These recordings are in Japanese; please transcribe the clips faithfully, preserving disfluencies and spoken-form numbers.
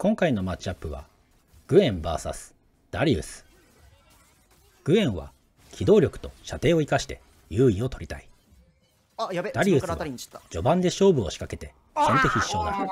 今回のマッチアップはグエン ブイエス ダリウス。グエンは機動力と射程を生かして優位を取りたい。 あ、やべ、 ダリウスは序盤で勝負を仕掛けて先手必勝だ。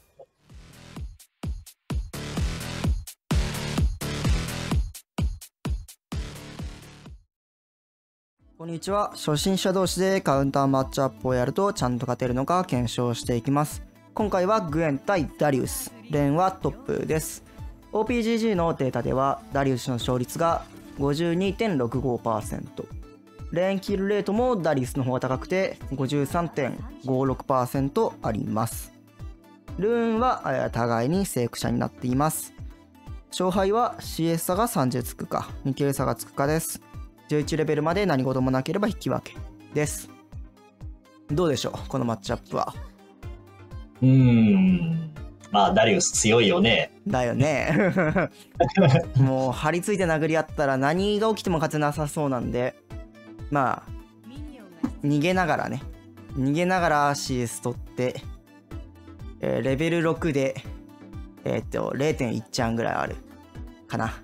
こんにちは。初心者同士でカウンターマッチアップをやるとちゃんと勝てるのか検証していきます。今回はグエン対ダリウス。レーンはトップです。オーピージージー のデータではダリウスの勝率が ごじゅうにてんろくごパーセント。レーンキルレートもダリウスの方が高くて ごじゅうさんてんごろくパーセント あります。ルーンは互いにセーク者になっています。勝敗は シーエス 差がさんじゅうつくかにキル差がつくかです。じゅういちレベルまで何事もなければ引き分けです。どうでしょうこのマッチアップは。 うーんまあダリウス強いよね。 だよねもう張り付いて殴り合ったら何が起きても勝てなさそうなんで、まあ逃げながらね逃げながら シーエス 取って、えー、レベルろくでえー、っと れいてんいち ちゃんぐらいあるかな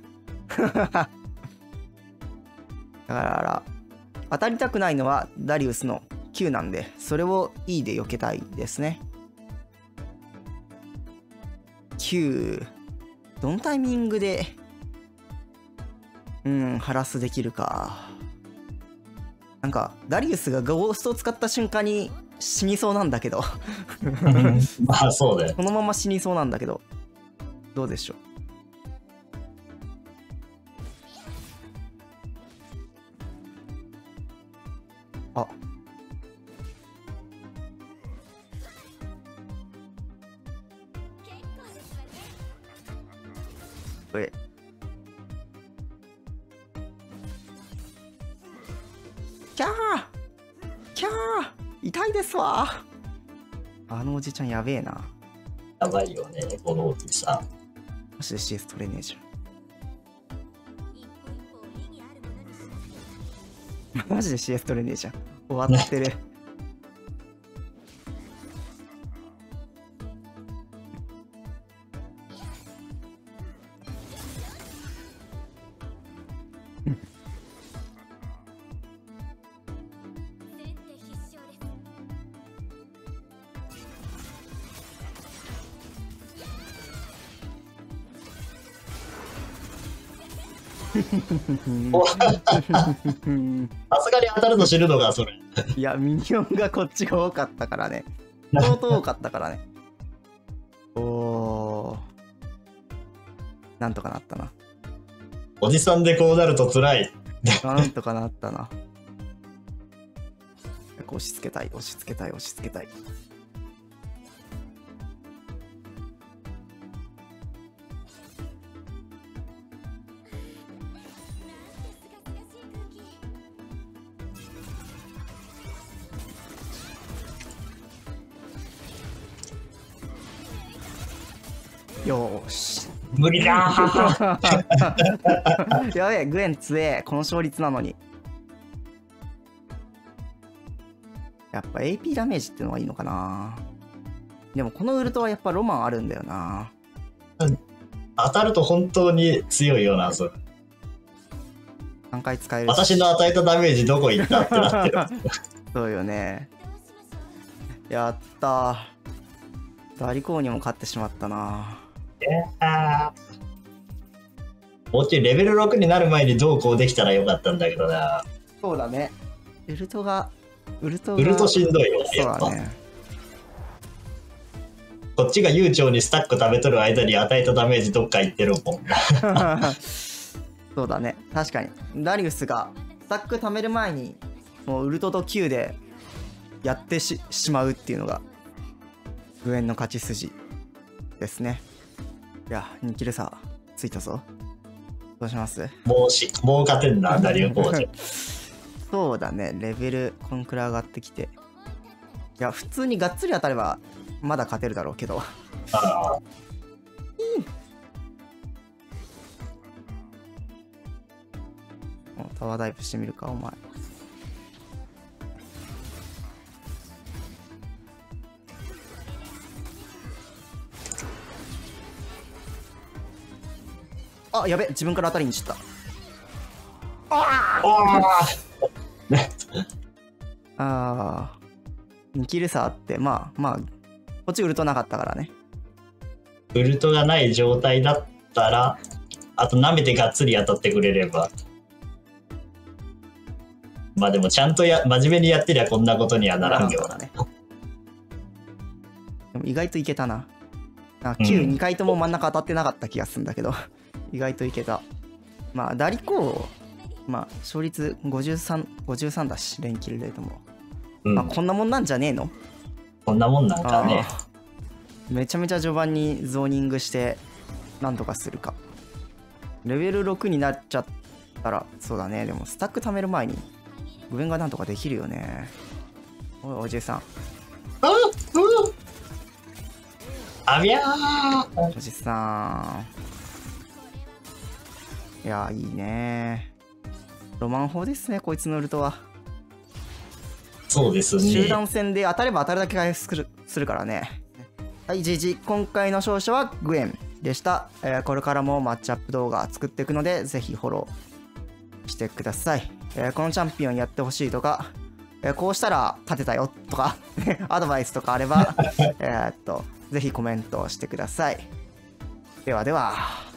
だから当たりたくないのはダリウスのきゅうなんで、それを E で避けたいですね。きゅうどのタイミングでうんハラスできるか。なんかダリウスがゴーストを使った瞬間に死にそうなんだけどまあそうだよ。 このまま死にそうなんだけどどうでしょう。あえキャーキャー痛いですわ。あのおじちゃんやべえな。 やばいよねこのおじさん。 マジで シーエス 取れねえじゃんマジで シーエス 取れねえじゃん。終わってるおさすがに当たると死ぬのがそれ。 いやミニオンがこっちが多かったからね。相当多かったからね。おーなんとかなったな。 おじさんでこうなると辛い。 なんとかなったな。押し付けたい押し付けたい押し付けたい。よーし無理だーやべえグエン強えこの勝率なのに。やっぱ エーピー ダメージってのがいいのかな。でもこのウルトはやっぱロマンあるんだよな。 当たると本当に強いよなそれ。 さんかい使えるし私の与えたダメージどこ行ったってなってるそうよね。やったーダリコーにも勝ってしまったな。 もうちょいレベルろくになる前にどうこうできたらよかったんだけどな。 そうだね。ウルトがウルトがウルトしんどいよねそうやっぱだね。 こっちが悠長にスタック食べとる間に与えたダメージどっか行ってるもんそうだね確かにダリウスがスタック貯める前にもうウルトと Q でやって し, しまうっていうのがグエンの勝ち筋ですね。いやにキル差ついたぞ。どうします。 もうしもう勝てんなダリウポージそうだねレベルこんくらい上がってきて、いや普通にがっつり当たればまだ勝てるだろうけどあタワーダイブしてみるかお前。 あ、やべ、自分から当たりにしちゃった。 あああー、キル差あって、まあまあ、こっちウルトなかったからね。 ウルトがない状態だったら、あと舐めてがっつり当たってくれれば。まあでもちゃんとや真面目にやってりゃこんなことにはならんよ。 だね。でも意外といけたな。あ、きゅうにかいとも真ん中当たってなかった気がするんだけど、意外といけた。まあ、ダリコー、まあ、勝率ごじゅうさん、ごじゅうさんだし、連キルレートも。 うん、 まあ、こんなもんなんじゃねえの？ こんなもんなんかね。 めちゃめちゃ序盤にゾーニングして、なんとかするか。レベルろくになっちゃったら、そうだね。でも、スタック貯める前に、グエンがなんとかできるよね。おい、おじいさん。 あっあびゃーおじさん。いやー、いいね。ロマン砲ですね、こいつのウルトは。 そうですね。 集団戦で当たれば当たるだけ回復するするからね。はい、ジージー。今回の勝者はグエンでした。えーこれからもマッチアップ動画作っていくので、ぜひフォローしてください。えーこのチャンピオンやってほしいとか、えーこうしたら勝てたよとか、アドバイスとかあれば、えーっと、ぜひコメントしてください。ではでは。